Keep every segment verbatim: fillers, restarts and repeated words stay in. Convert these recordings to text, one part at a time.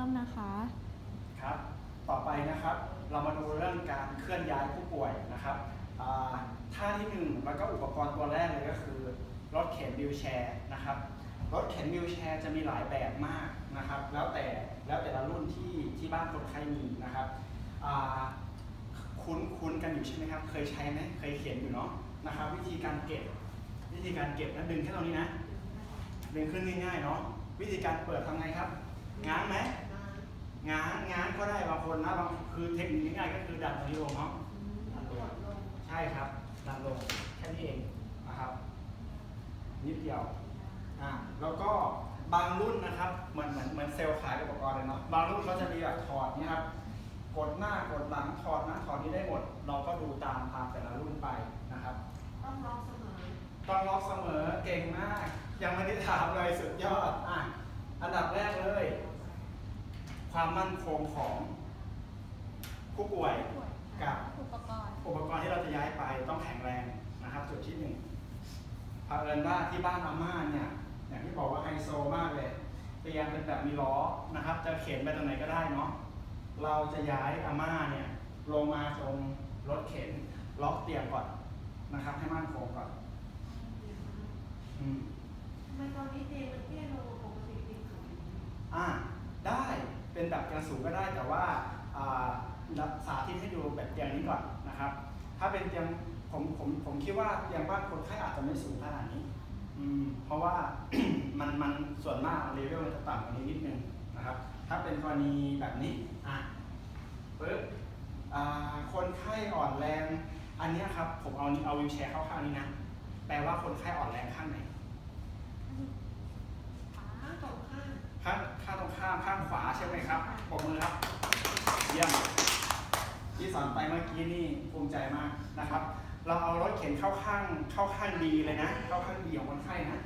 ริ่มนะคะครับต่อไปนะครับเรามาดูเรื่องการเคลื่อนย้ายผู้ป่วยนะครับท่าที่หนึ่งแล้วก็อุปกรณ์ตัวแรกเลยก็คือรถเข็นวีลแชร์นะครับรถเข็นวีลแชร์จะมีหลายแบบมากนะครับแล้วแต่แล้วแต่ละรุ่นที่ที่บ้านคนไข้มีนะครับคุ้นคุ้นกันอยู่ใช่ไหมครับเคยใช้ไหมเคยเข็นอยู่เนาะนะครับวิธีการเก็บวิธีการเก็บนะดึงแค่ตรงนี้นะดึงขึ้นง่ายๆเนาะวิธีการเปิดทำไงครับง้างไหมง้างง้างก็ได้บางคนนะบางคือเทคนิคง่ายๆก็คือดันตรงนี้ลงเนาะดันลงใช่ครับดันลงแค่นี้เองนะครับนิดเดียวอ่าแล้วก็บางรุ่นนะครับเหมือนเหมือนเหมือนเซลล์ขายอุปกรณ์เลยเนาะบางรุ่นเขาจะมีแบบถอดนี่ครับกดหน้ากดหลังถอดนะถอดนี้ได้หมดเราก็ดูตามตามแต่ละรุ่นไปนะครับต้องล็อกเสมอต้องล็อกเสมอเก่งมากยังไม่ได้ถามเลยสุดยอดอ่ะอันดับแรกเลยความมั่นคงของผู้ป่วยกับอุปกรณ์อุปกรณ์ที่เราจะย้ายไปต้องแข็งแรงนะครับจุดที่หนึ่งเผอิญว่าที่บ้านอาม่าเนี่ยอย่างที่บอกว่าไฮโซมากเลยเตียงเป็นแบบมีล้อนะครับจะเข็นไปตรงไหนก็ได้เนาะเราจะย้ายอาม่าเนี่ยลงมาตรงรถเข็นล็อกเตียงก่อนนะครับให้มั่นคงก่อนอืมทำไมตอนนี้เตียงมันเตี้ยลงปกติเตียงสูงอ่าได้เป็นแบบเตียงสูงก็ได้แต่ว่าสาธิตให้ดูแบบเตียงนี้ก่อนนะครับถ้าเป็นเตียงผมผมผมคิดว่าเตียงบ้านคนไข้อาจจะไม่สูงขนาดนี้อืมเพราะว่า มันมันส่วนมากเลเวลมันจะต่ำกว่านี้นิดนึงนะครับถ้าเป็นกรณีแบบนี้อ่ะปึ๊บคนไข้อ่อนแรงอันนี้ครับผมเอาเอาวีลแชร์เข้าข้างนี้นะแปลว่าคนไข้อ่อนแรงข้างไหนข้างตรงข้างข้างข้างตรงข้ามข้างขวาใช่ไหมครับปรบมือครับเยี่ยมที่สอนไปเมื่อกี้นี่ภูมิใจมากนะครับเราเอารถเข็นเข้าข้างเข้าข้างดีเลยนะเข้าข้างดีของคนไข้นะ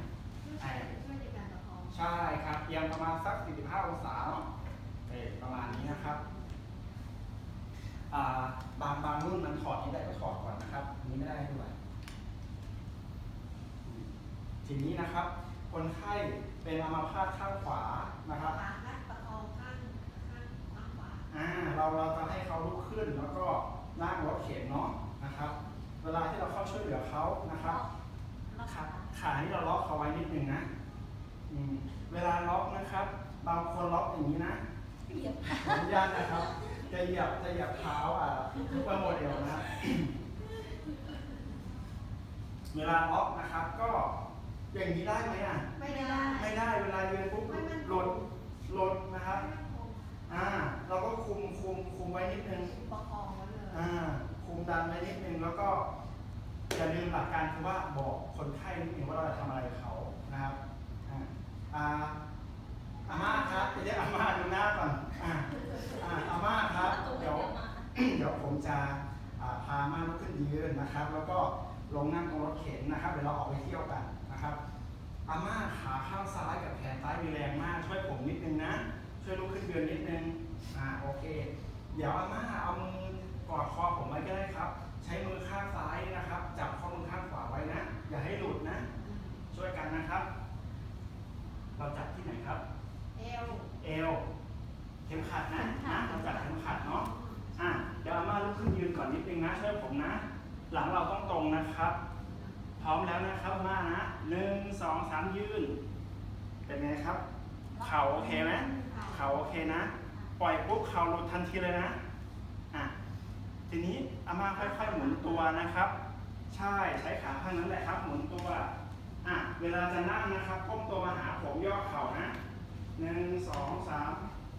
ใช่ครับเอียงประมาณสักสี่สิบห้าองศาเนาะเออประมาณนี้นะครับบางบางรุ่นมันถอดนี้ได้ก็ถอดก่อนนะครับนี้ไม่ได้ด้วยทีนี้นะครับคนไข้เป็นอัมพาตข้างขวานะครับประคองข้างข้างข้างขวาอ่าเราเราจะให้เขาลุกขึ้นแล้วก็นั่งรถเข็นเนาะนะครับเวลาที่เราเข้าช่วยเหลือเขานะครับขาขาที่เราล็อกเขาไว้นิดนึงนะอืมเวลาล็อกนะครับบางคนล็อกอย่างนี้นะเหยียบขออนุญาตนะครับจะเหยียบจะเหยียบเท้าอ่ะซุปเปอร์โมเดลนะเวลาล็อกนะครับก็อย่างนี้ได้ไหมอ่ะไม่ได้ไม่ได้เวลายืนปุ๊บหลุดหลุดนะครับอ่าเราก็คุมคุมคุมไว้นิดนึงประคองไว้เลยอ่าคุมดันไว้นิดนึงแล้วก็อย่าลืมหลักการคือว่าบอกคนไข้นิดนึงว่าเราจะทำอะไรเขานะครับอ่าอ่าอาม่าครับเรียกอาม่าดูหน้าก่อนอ่าอ่าอาม่าครับเดี๋ยวเดี๋ยวผมจะพาอาม่าลุกขึ้นยืนนะครับแล้วก็ลงนั่งตรงรถเข็นนะครับเดี๋ยวเราออกไปเที่ยวกันนะครับอาม่าขาข้างซ้ายกับแขนซ้ายมีแรงมากช่วยผมนิดนึงนะช่วยลุกขึ้นยืนนิดนึงอ่าโอเคเดี๋ยวอาม่าเอามือกอดคอผมไว้ก็ได้ครับใช้มือข้างซ้ายนะครับจับข้อมือข้างขวาไว้นะอย่าให้หลุดนะช่วยกันนะครับเราจับที่ไหนครับเอวเอวเข็มขัดนะนะเราจับเข็มขัดเนาะอ่ะเดี๋ยวอาม่าลุกขึ้นยืนก่อนนิดนึงนะช่วยผมนะหลังเราต้องตรงนะครับพร้อมแล้วนะครับอาม่านะหนึ่งสองสามยืนเป็นไงครับเข่าโอเคไหมเข่าโอเคนะปล่อยปุ๊บเข่าหลุดทันทีเลยนะอ่ะทีนี้อาม่าค่อยๆหมุนตัวนะครับใช่ใช้ขาข้างนั้นแหละครับหมุนตัวอ่ะเวลาจะนั่งนะครับก้มตัวมาหาผมย่อเข่านะหนึ่งสองสาม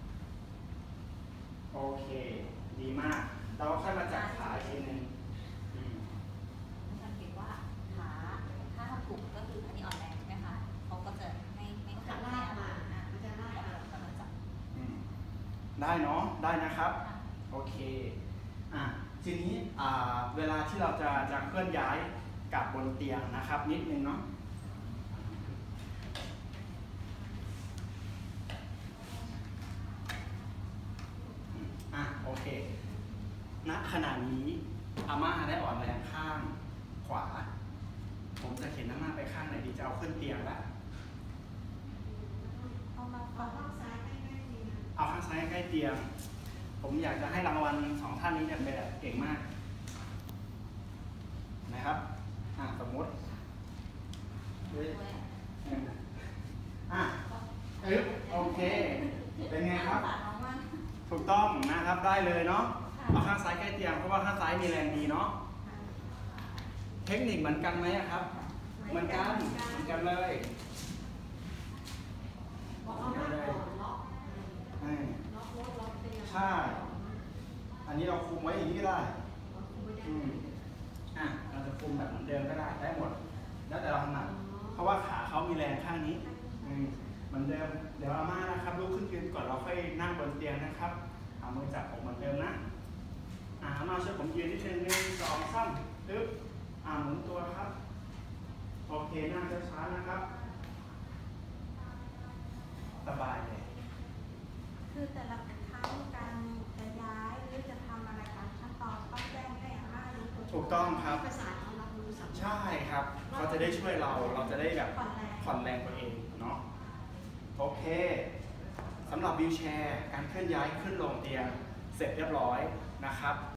โอเคดีมากเราค่อยมาจับขาอีกทีนึงสังเกตว่าขาถ้าทำถูกก็คืออันนี้อ่อนแรงใช่ไหมคะเขาก็จะไม่ไม่ขาดแรงมามันจะลากมากำลังจับได้เนาะได้นะครับโอเคอ่ะทีนี้อ่าเวลาที่เราจะจะเคลื่อนย้ายกลับบนเตียงนะครับนิดนึงเนาะอ่ะโอเคณขณะนี้อาม่าได้อ่อนแรงข้างขวาผมจะเข็นอาม่าไปข้างไหนดีจะเอาขึ้นเตียงแล้วเอามาเอาข้างซ้ายใกล้ๆดีนะเอาข้างซ้ายใกล้เตียงผมอยากจะให้รางวัลสองท่านนี้เนี่ยเป็นแบบเก่งมากนะครับอ่ะสมมติเฮ้ยอ่ะเอ๊บโอเคเป็นไงครับ ถูกต้องนะครับได้เลยเนาะเอาข้างซ้ายใกล้เตียงเพราะว่าข้างซ้ายมีแรงดีเนาะเทคนิคเหมือนกันไหมอะครับเหมือนกันเหมือนกันเลยบอกเอามากก่อนล็อกอืมล็อกรถล็อกเตียงใช่ อันนี้เราคุมไว้อย่างนี้ก็ได้ล็อกคุมไว้ได้อืมอ่ะเราจะคุมแบบเหมือนเดิมก็ได้ได้หมด แล้วแต่เราถนัดเพราะว่าขาเขามีแรงข้างนี้อืมเหมือนเดิมเดี๋ยวอาม่านะครับลุกขึ้นยืนก่อนเราค่อยนั่งบนเตียงนะครับเอามือจับผมเหมือนเดิมนะอ่าอาม่าช่วยผมยืนนิดนึงหนึ่งสองสามปึ๊บอ่าหมุนตัวครับโอเคนั่งช้าๆนะครับสบายเลยคือแต่ละครั้งการจะย้ายหรือจะทำอะไรตามขั้นตอนต้องแจ้งให้อาม่ารู้ตัวถูกต้องครับประสานเขารับรู้สัมผัสใช่ครับเขาจะได้ช่วยเราเราจะได้แบบผ่อนแรงผ่อนแรงตัวเองเนาะโอเคสำหรับวิวแชร์การเคลื่อนย้ายขึ้นลงเตียงเสร็จเรียบร้อยนะครับ